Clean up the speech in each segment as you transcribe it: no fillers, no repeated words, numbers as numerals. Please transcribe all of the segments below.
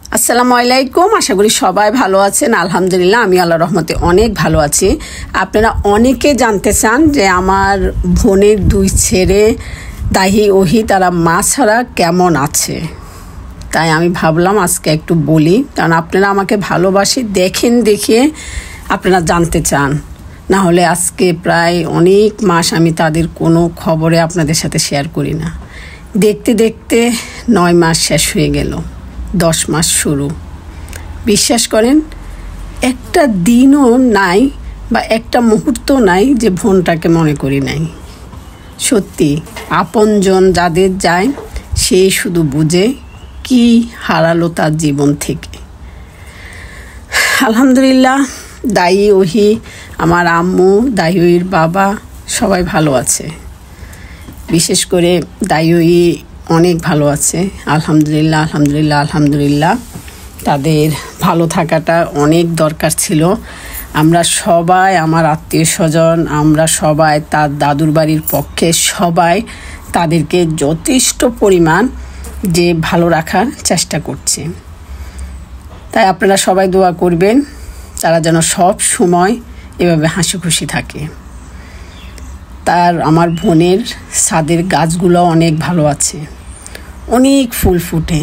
আসসালামু আলাইকুম। আশা করি সবাই ভালো আছেন। আলহামদুলিল্লাহ আমি আল্লাহর রহমতে অনেক ভালো আছি। আপনারা অনেকে জানতে চান যে আমার বোনের দুই ছেলে দাহি ওহি তারা মা ছাড়া কেমন আছে, তাই আমি ভাবলাম আজকে একটু বলি, কারণ আপনারা আমাকে ভালোবাসি দেখেন দেখে আপনারা জানতে চান। না হলে আজকে প্রায় অনেক মাস আমি তাদের কোনো খবরে আপনাদের সাথে শেয়ার করি না। দেখতে দেখতে 9 মাস শেষ হয়ে গেল, 10 মাস শুরু। বিশ্বাস করেন একটা দিনও নাই বা একটা মুহূর্ত নাই যে বোনটাকে মনে করি নাই। সত্যি আপনজন যাদের যায় সে শুধু বুঝে কি হারালো তার জীবন থেকে। আলহামদুলিল্লাহ দাই ওহি, আমার আম্মু, দাই ওহির বাবা সবাই ভালো আছে। বিশেষ করে দাই ওহি অনেক ভালো আছে। আলহামদুলিল্লাহ আলহামদুলিল্লাহ আলহামদুলিল্লাহ। তাদের ভালো থাকাটা অনেক দরকার ছিল। আমরা সবাই, আমার আত্মীয় স্বজন, আমরা সবাই তার দাদুর বাড়ির পক্ষে সবাই তাদেরকে যথেষ্ট পরিমাণ যে ভালো রাখার চেষ্টা করছে। তাই আপনারা সবাই দোয়া করবেন তারা যেন সব সময় এভাবে হাসি খুশি থাকে। তার আমার বোনের ছাদের গাছগুলো অনেক ভালো আছে, অনেক ফুল ফুটে।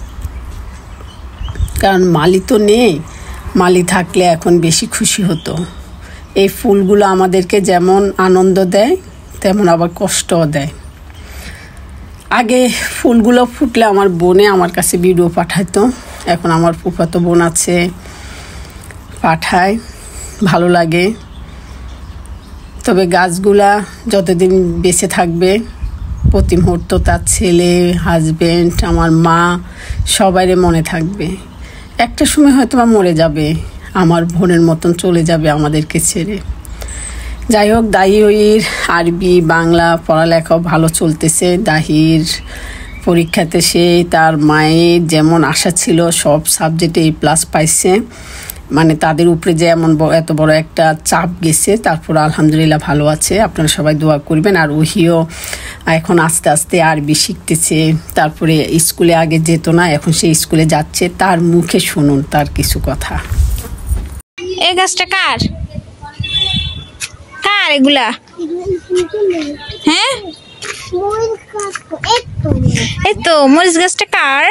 কারণ মালি তো নেই, মালি থাকলে এখন বেশি খুশি হতো। এই ফুলগুলো আমাদেরকে যেমন আনন্দ দেয় তেমন আবার কষ্টও দেয়। আগে ফুলগুলো ফুটলে আমার বোনে আমার কাছে ভিডিও পাঠাতো, এখন আমার ফুফাতো বোন আছে, পাঠায়, ভালো লাগে। তবে গাছগুলা যতদিন বেঁচে থাকবে প্রতি মুহূর্ত তার ছেলে, হাজবেন্ড, আমার মা সবাইরে মনে থাকবে। একটা সময় হয়তো বা মরে যাবে, আমার বোনের মতন চলে যাবে আমাদেরকে ছেড়ে। যাই হোক, দাহির আরবি বাংলা পড়ালেখাও ভালো চলতেছে। দাহির পরীক্ষাতে সে তার মায়ের যেমন আশা ছিল সব সাবজেক্টে A+ পাইছে। মানে তাদের উপরে যে এত বড় একটা চাপ গেছে, তারপর আলহামদুলিল্লাহ ভালো আছে। আপনারা সবাই দোয়া করবেন। আর ওহিও এখন আস্তে আস্তে আরবি শিখতেছে। তারপরে স্কুলে আগে যেত না, এখন সে স্কুলে যাচ্ছে। তার মুখে শুনুন তার কিছু কথা। এই গাছটা কার কার এগুলা? হ্যাঁ এই তো মরিচ গাছটা কার?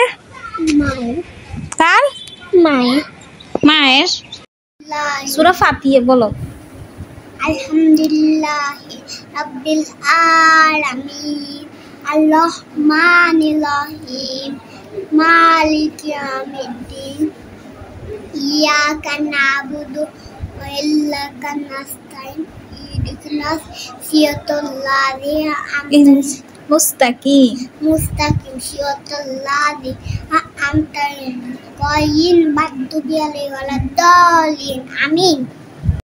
কার? মায়ের। সূরা ফাতিহা বলো। আলহামদুলিল্লাহি রাব্বিল আলামিন আর-রাহমানির রহিম মালিকি ইয়াউমিদ্দিন ইয়াকা না'বুদু ওয়া ইয়্যাকা নাস্তাইন ইহদিনাস সিরাতাল লাযিনা মুস্তাকিম সিরাতাল লাযিনা আন'আমতা আলাইহিম গায়রিল মাগদুবি আলাইহিম ওয়ালাদ-দাল্লিন। আমিন।